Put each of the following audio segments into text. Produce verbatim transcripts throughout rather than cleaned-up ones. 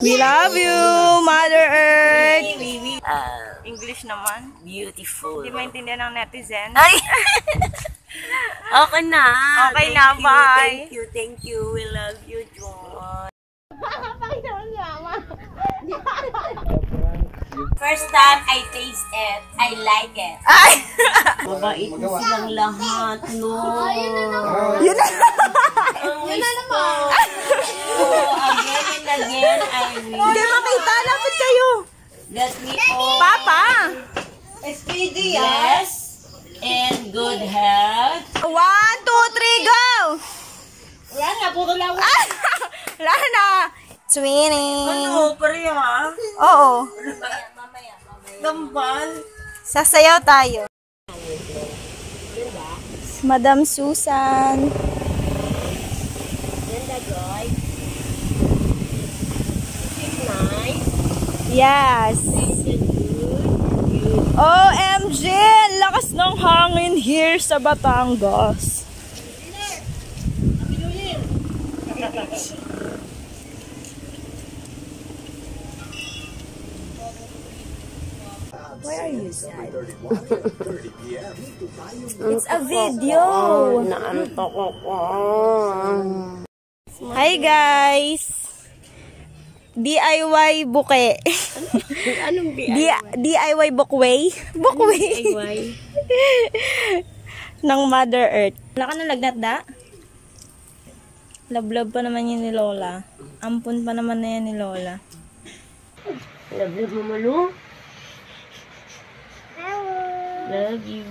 We love you, Mother Earth. Uh, English naman. beautiful. Hindi maintindihan ng netizen. Ay! Okay na. Okay Thank na, you, bye. Thank you, thank you. We love you, John. First time I taste it, I like it. Ay! Mabait mo silang lahat, no? Yun na. Ang wish ko. Oh, again and again, I wish. Hindi makita. Lapit kayo. That we all Papa. S P D, yes, and good health. One, two, three, go! Wala na, puro lang. Ah! Wala na. Swimming. Ano, pareha? Oo. Gambal. Sasayaw tayo. Madam Susan. Ganda, Joy. Is it nice? Yes. Is it good? O M G! Lakas ng hangin here sa Batangas. Where are you, Dad? It's a video. Naantok ako. Hi guys! D I Y buke. Anong D I Y? D I Y bukway. Bukway. D I Y? Ng Mother Earth. Wala ka na lagnat, da? Lablab pa naman yun ni Lola. Ampun pa naman na yan ni Lola. Love mo, Malu? Love you.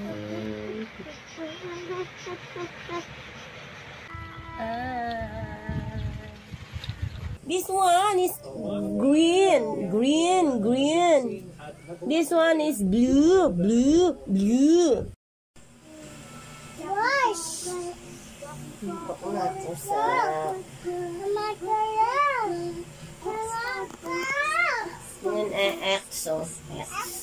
Ah. This one is green, green, green. This one is blue, blue, blue. Wash. Yan, eh, exo.